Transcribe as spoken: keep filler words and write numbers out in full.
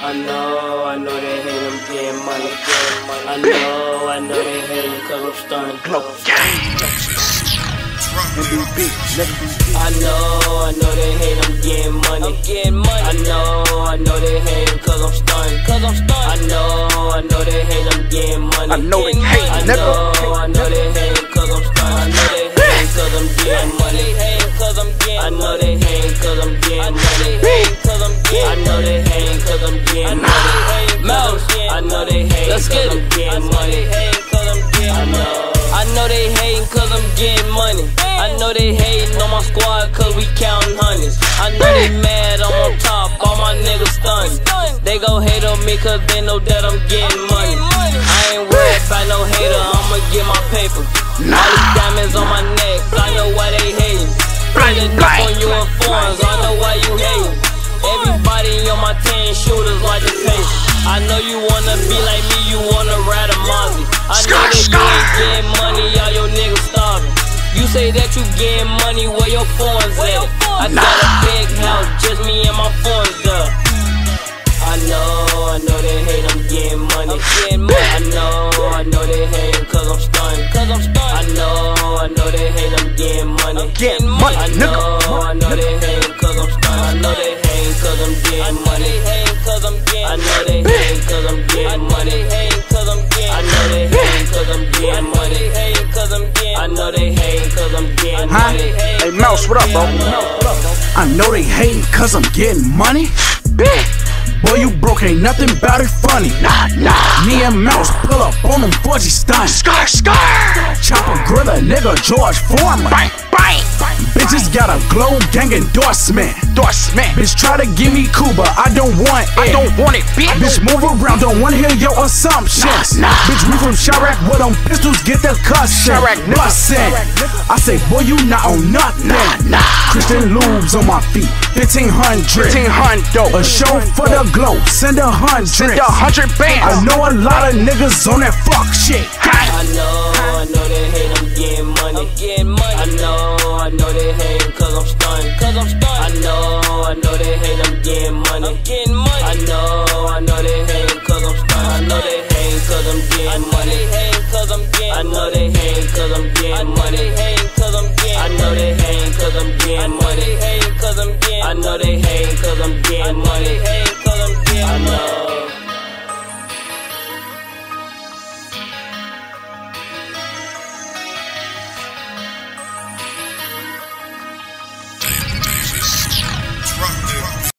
I know, I know they hate them getting money. I know, I know they hate them cause I'm stunning. I know, I know they hate them getting money. I know, I know they hate them cause I'm stunning. I know, I know they hate them getting money. I know they hate, I nigga. know, I know they hate them cause I'm stunning. I know they hate cause I'm getting money. I know they hate cause I'm getting money. I know they hate cause I'm getting money. Mouse, I know they hate cause I'm getting money. I know. I know they hating cause I'm getting money. I know they hating on my squad cause we counting hundreds. I know they mad I'm on top, all my niggas stunned. They gon' hate on me cause they know that I'm getting money. I ain't worried about no hater, I'ma get my paper. All these diamonds on my neck, I know why they hating. Bringing up on you in forums, I know why you hating. Everybody on my team shooters like the pace. I know you wanna be like me, you wanna ride a Mozzie. I know that you ain't getting money, all your niggas starving. You say that you getting money, where your phones at? I got a big house, just me and my phones there. I know, I know they hate, I'm getting money. I know, I know they hate cause I'm stunning. I know, I know they hate, I'm getting money. I know, I know they hate cause I'm stunning. I know they hate cause I'm getting money. I know they hate cause I'm getting money. I know they hate cause I'm getting money. I know they hate cause I'm getting money. Hey Mouse, what up, bro? I know they hating cause I'm getting money. Boy, you broke, ain't nothing about it funny. Nah, nah. Me and Mouse pull up on them fudgy stunts. Scar, scar. Chopper grill a nigga George Foreman. Bang, bang. Bitches got a Glow Gang endorsement. Endorsement. Bitch try to give me Cuba, I don't want it. I don't want it, bitch. Bitch move around, don't wanna hear your assumptions. Nah, nah. Bitch, we from Chirac, where them pistols get the cussin'. Chirac, nigga. Bussin'. I say, boy, you not on nothing. Nah, nah. Christian Lubes on my feet, fifteen hundred. fifteen hundred. A show for the Glow, send a hundred. Send a hundred bands. I know a lot of niggas on that fuck shit. I know, I know they hate, I'm getting money. I know, I know they hate cause I'm stunning. I know, I know they hate, I'm getting money. I know, I know they hate cause I'm stunning. I know they hate cause I'm getting money. I know they hate cause I'm getting money. I know they hate cause I'm getting money. I know they hate cause I'm getting money.